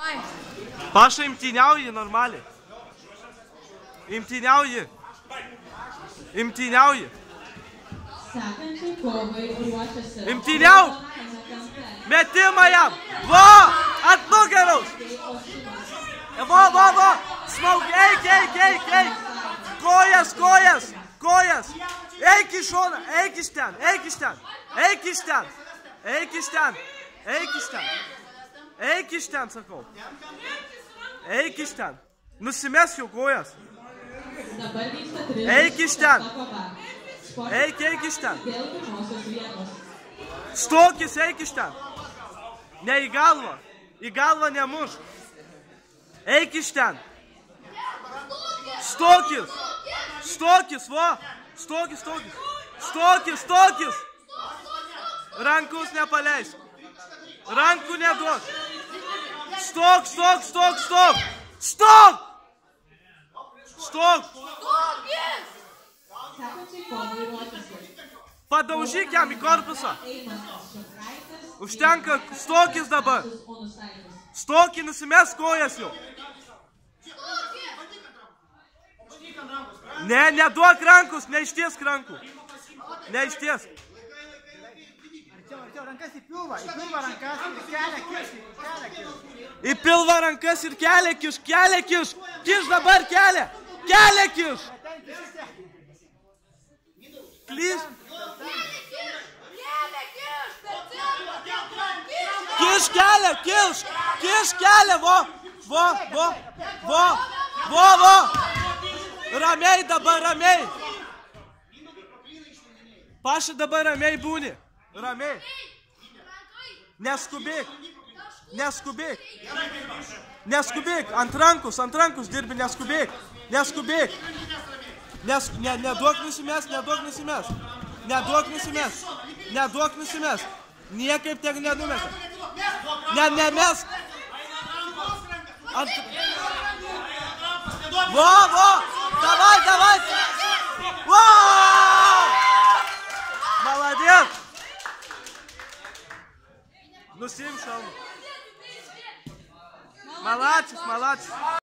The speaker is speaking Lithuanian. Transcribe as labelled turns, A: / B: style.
A: Paša, imtyniauji normaliai. Imtyniauji. Imtyniauji. Imtyniauk. Metimą jam. Vo, ant nugaros. Vo. Smaug, eik. Kojas. Eik iš šoną, eik iš ten. Eik iš ten, sakau. Eik iš ten. Nusimes jau kojas. Eik iš ten. Eik iš ten. Stokis, eik iš ten. Ne į galvą. Į galvą nemuš. Eik iš ten. Stokis, vo. Stokis. Rankus nepaleisk. Rankų neduok. Stok. Padaužyk jam į korpusą. Užtenka stokis dabar. Stokį, nusimes kojas jau. Ne, neduok rankus, neištiesk rankų. Neištiesk.
B: Rankas į pilvą rankas ir kelią kiš.
A: Į pilvą rankas ir kelią kiš. Kiš dabar kelią. Kelią kiš. Klys. Kiš kelią, vo. Ramiai dabar, ramiai. Paša, dabar ramiai būni. Ramiai. Neskubėk. Ant rankus dirbi, neskubėk. Neduok nusimes. Niekaip tiek nenumės. Nemesk. Vo. Davai. Молодец. Nusiim šalmą. Malačius.